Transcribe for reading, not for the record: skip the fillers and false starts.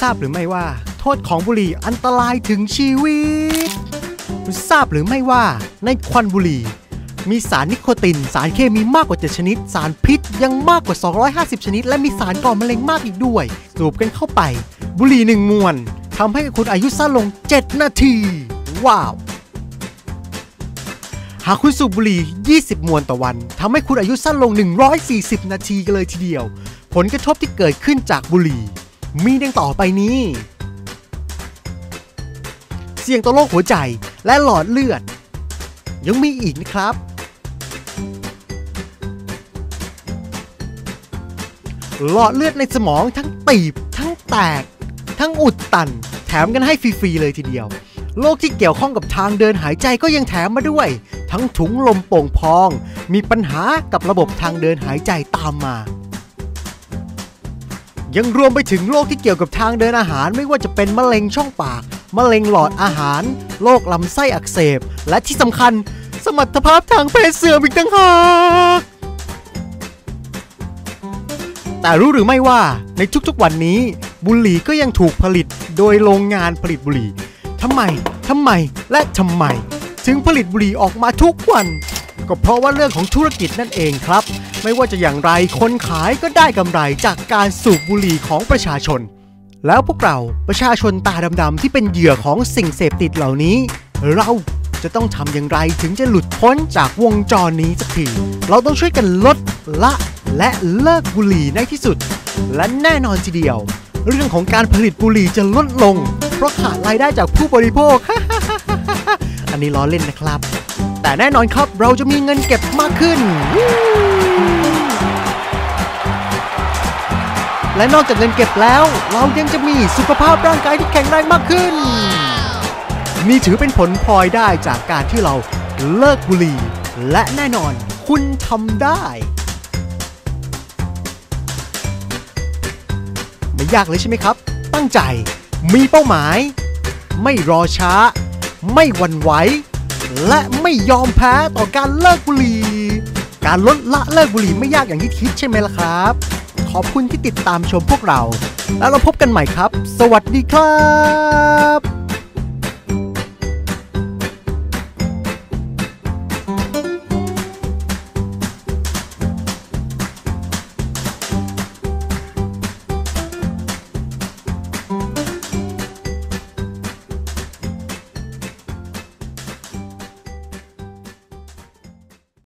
ทราบหรือไม่ว่าโทษของบุหรี่อันตรายถึงชีวิตคุณทราบหรือไม่ว่าในควันบุหรี่มีสารนิโคตินสารเคมีมากกว่า7ชนิดสารพิษยังมากกว่า250ชนิดและมีสารก่อมะเร็งมากอีกด้วยสูบกันเข้าไปบุหรี่1มวนทำให้คุณอายุสั้นลง7นาทีว้าวหากคุณสูบบุหรี่20มวนต่อวันทำให้คุณอายุสั้นลง140นาทีกันเลยทีเดียวผลกระทบที่เกิดขึ้นจากบุหรี่มีดังต่อไปนี้เสี่ยงต่อโรคหัวใจและหลอดเลือดยังมีอีกนะครับหลอดเลือดในสมองทั้งตีบทั้งแตกทั้งอุดตันแถมกันให้ฟรีๆเลยทีเดียวโรคที่เกี่ยวข้องกับทางเดินหายใจก็ยังแถมมาด้วยทั้งถุงลมโป่งพองมีปัญหากับระบบทางเดินหายใจตามมายังรวมไปถึงโรคที่เกี่ยวกับทางเดินอาหารไม่ว่าจะเป็นมะเร็งช่องปากมะเร็งหลอดอาหารโรคลำไส้อักเสบและที่สำคัญสมรรถภาพทางเพศเสื่อมอีกต่างหากแต่รู้หรือไม่ว่าในทุกๆวันนี้บุหรี่ก็ยังถูกผลิตโดยโรงงานผลิตบุหรี่ทำไมและทำไมถึงผลิตบุหรี่ออกมาทุกวันก็เพราะว่าเรื่องของธุรกิจนั่นเองครับไม่ว่าจะอย่างไรคนขายก็ได้กำไรจากการสูบบุหรี่ของประชาชนแล้วพวกเราประชาชนตาดำๆที่เป็นเหยื่อของสิ่งเสพติดเหล่านี้เราจะต้องทำอย่างไรถึงจะหลุดพ้นจากวงจรนี้สักทีเราต้องช่วยกันลดละและเลิกบุหรี่ในที่สุดและแน่นอนทีเดียวเรื่องของการผลิตบุหรี่จะลดลงเพราะขาดรายได้จากผู้บริโภค อันนี้ล้อเล่นนะครับแต่แน่นอนครับเราจะมีเงินเก็บมากขึ้นและนอกจากเงินเก็บแล้วเรายังจะมีสุขภาพร่างกายที่แข็งแรงมากขึ้นนี่ถือเป็นผลพลอยได้จากการที่เราเลิกบุหรี่และแน่นอนคุณทำได้ไม่ยากเลยใช่ไหมครับตั้งใจมีเป้าหมายไม่รอช้าไม่หวั่นไหวและไม่ยอมแพ้ต่อการเลิกบุหรี่การลดละเลิกบุหรี่ไม่ยากอย่างที่คิดใช่ไหมล่ะครับขอบคุณที่ติดตามชมพวกเราแล้วเราพบกันใหม่ครับสวัสดีครับ